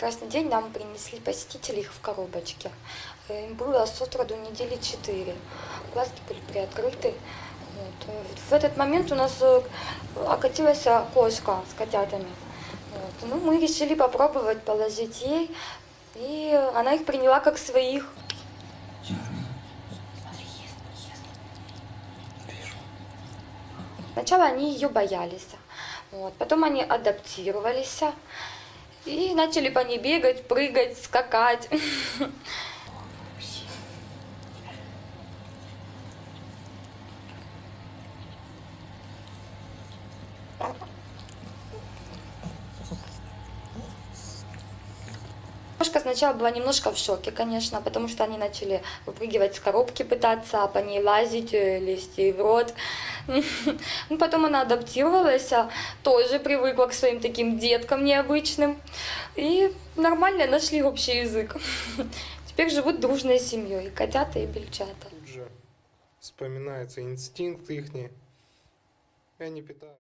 прекрасный день нам принесли посетители их в коробочке. Им было с отроду недели 4. Глазки были приоткрыты. Вот. В этот момент у нас окатилась кошка с котятами. Вот. Ну, мы решили попробовать положить ей, и она их приняла как своих. Сначала они ее боялись, вот. Потом они адаптировались и начали по ней бегать, прыгать, скакать. Кошка сначала была немножко в шоке, конечно, потому что они начали выпрыгивать с коробки, пытаться по ней лазить, лезть ей в рот. Потом она адаптировалась, тоже привыкла к своим таким деткам необычным. И нормально нашли общий язык. Теперь живут дружной семьей, котята и бельчата. Тут же вспоминается инстинкт ихний, и они питают.